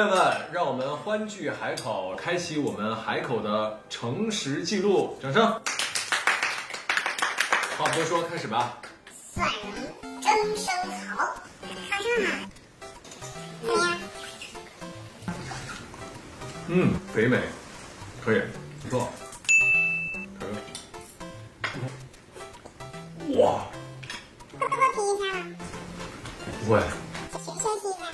友们，让我们欢聚海口，开启我们海口的诚实记录，掌声！话不多说，开始吧。 蒜蓉蒸生蚝，好生好，怎么样？ 肥美，可以，不错。哇！ 会不会皮一下吗？ 不会。 休息一下。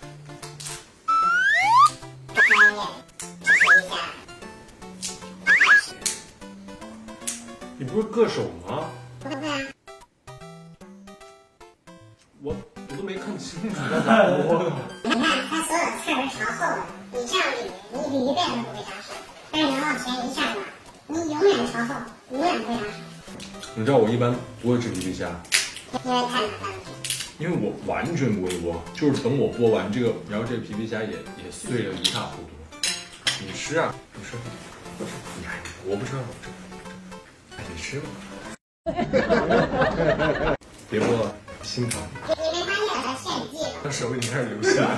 你不是歌手吗？ 不会啊。 我都没看清楚他咋播的。 你看他所有刺儿朝后的，你这样捋，你捋一辈子都不会扎手。但是你往前一下子，你永远朝后，永远不会扎手。 你知道我一般不会吃皮皮虾， 因为太麻烦了。 因为我完全不会剥，就是等我剥完这个，然后这个皮皮虾也碎了一塌糊涂。你吃啊，你吃，你还我不吃，我吃，哎，你吃吧。别剥了，心疼。 你没发现我在炫技吗？ 他手已经开始流血了。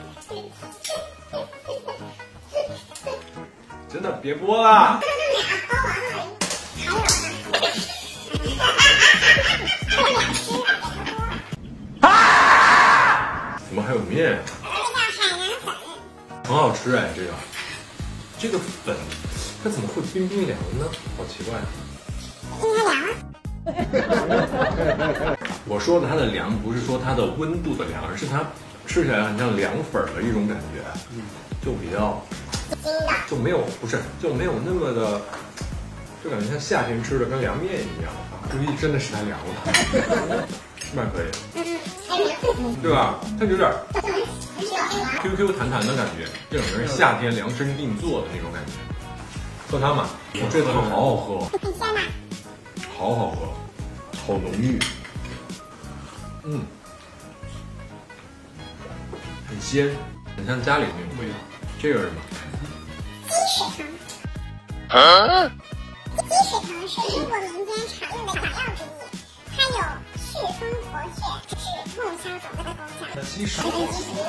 真的别剥了。怎么还有面？很好吃哎，这个粉，它怎么会冰冰凉呢？好奇怪。我说的它的凉，不是说它的温度的凉，而是它吃起来很像凉粉的一种感觉，就比较，就没有那么的，就感觉像夏天吃的跟凉面一样。估计真的是太凉了，那可以，对吧？它有点 QQ 弹弹的感觉，这种人夏天量身定做的那种感觉。喝它嘛，我这汤好好喝，好好喝，好浓郁，很鲜，很像家里那种味道。这个是什么？ 鸡屎藤。鸡屎藤是英国民间常用的草药之一，它有祛风活血、止痛消肿的功效。 那鸡屎？ 它是那种植物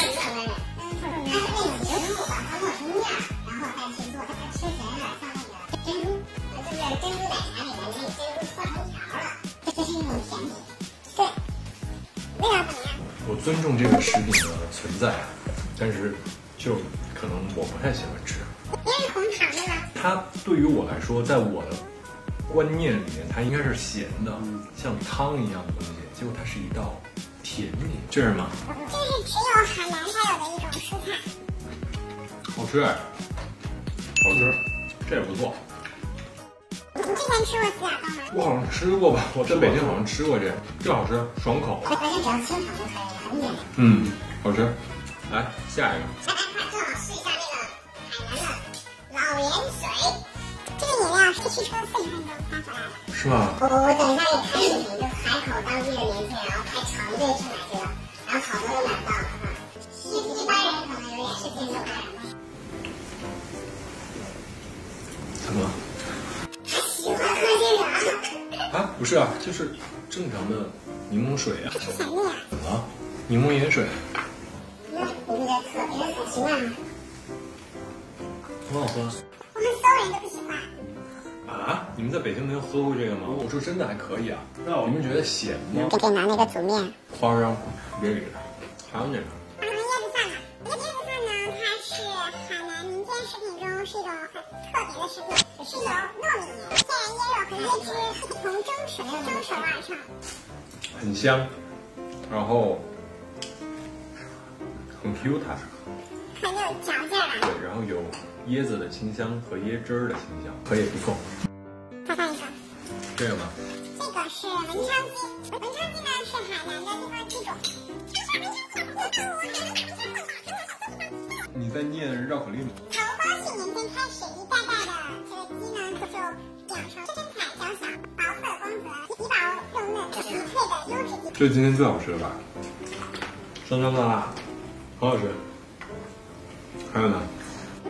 把它磨成面，然后再去做，它吃起来有点像那个珍珠，就是珍珠奶茶里面的那珍珠搓成条了，这是一种甜品。对，味道怎么样？ 我尊重这个食品的存在，但是就可能我不太喜欢吃。 因为红糖的吗？ 它对于我来说，在我的观念里面，它应该是咸的，像汤一样的东西，结果它是一道甜品。这是什么？ 这是只有海南才有的一种蔬菜。 好吃哎，好吃，这也不错。 你之前吃过洗耳豆吗？ 我好像吃过吧，我在北京好像吃过这好吃，爽口。 反正只要清炒就可以了，很简单。 好吃。来下一个。 来，正好试一下那个海南的老盐水。这个饮料是驱车40分钟发出来的。 是吗？ 我等一下给你拍视频，就海口当地的年轻人，然后排长队去买这个，然后好多都买不到了哈。一般人可能有点事情就买了。 怎么了？ 喜欢喝这个？ 啊，不是啊，就是正常的柠檬水啊。 是甜的呀。 怎么了？柠檬盐水。 你不觉得特别很奇怪吗？ 很好喝。 我们所有人都不喜欢。 啊？你们在北京没有喝过这个吗？我说真的还可以啊。你们觉得咸吗？ 可以拿那个煮面。 夸张，别理他。还有那个。 椰子蒜呢？椰子蒜呢，它是海南民间食品中是一种很特别的食品，是由糯米、天然椰肉和椰汁从蒸熟而成。 很香，然后很 Q 弹， 很有嚼劲儿。 对，然后有椰子的清香和椰汁儿的清香，可以不错。 再放一个。 这个吗？ 这个是文昌鸡，文昌鸡呢是海南的地方鸡种。 你在念绕口令吗？ 从光绪年间开始，一代代的这个鸡呢，就养成身材娇小、薄色光泽、皮薄肉嫩、体脆的优质鸡。 这是今天最好吃的吧？酸酸辣辣，很好吃。还有呢？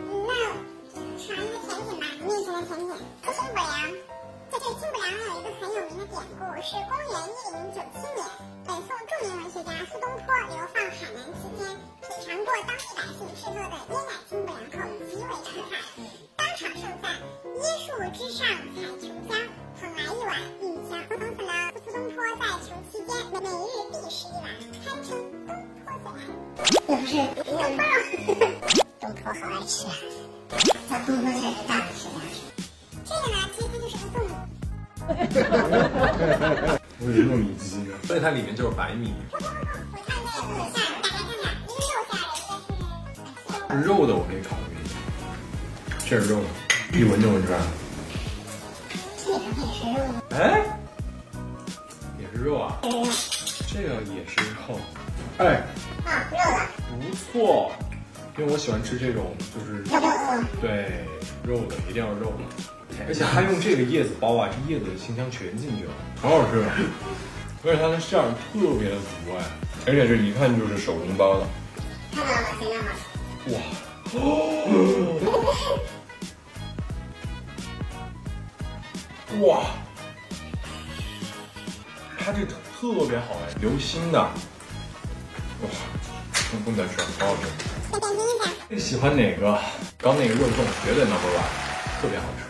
那尝一个甜品吧，面前的甜品，出水果粮。这金不良有一个很有有名的典故，是公元1097年，北宋著名文学家苏东坡流放海南期间，品尝过当地百姓制作的椰奶精不良后，极为称叹，当场盛赞椰树之上采琼浆，捧来一碗玉香。从此呢，苏东坡在穷期间每日必食一碗，堪称东坡最爱。又不是东坡好爱吃啊，在东坡确实大吃大吃。这个呢，其实它就是个粽子。 我以为糯米鸡呢， 所以它里面就是白米。 我看那个像，大家看看，一个肉下来，一个是肉的我可以考虑一下， 这是肉的，一闻就闻出来。 这个也是肉的。 哎，也是肉啊，这个也是肉，哎， 啊，肉的。 不错，因为我喜欢吃这种就是对肉的，一定要肉的，而且他用这个叶子包啊，这叶子的清香全进去了， 好好吃，而且它的馅儿特别的足哎，而且这一看就是手工包的。 看到了吗？谁让好吃？ 哇，哇，它这特别好哎，流心的，哇，不难吃，好好吃。 再点评一下。 喜欢哪个？刚那个肉粽绝对 No.1，特别好吃。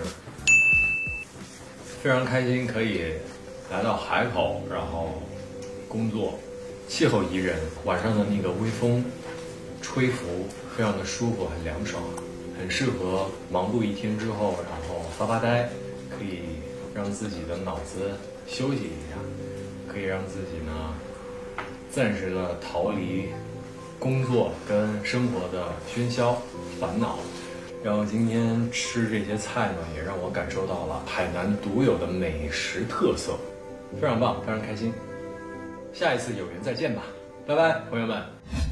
非常开心可以来到海口，然后工作，气候宜人，晚上的那个微风吹拂，非常的舒服，很凉爽，很适合忙碌一天之后，然后发发呆，可以让自己的脑子休息一下，可以让自己呢暂时的逃离工作跟生活的喧嚣烦恼。然后今天吃这些菜呢，也让我感受到了海南独有的美食特色，非常棒，非常开心。下一次有缘再见吧，拜拜，朋友们。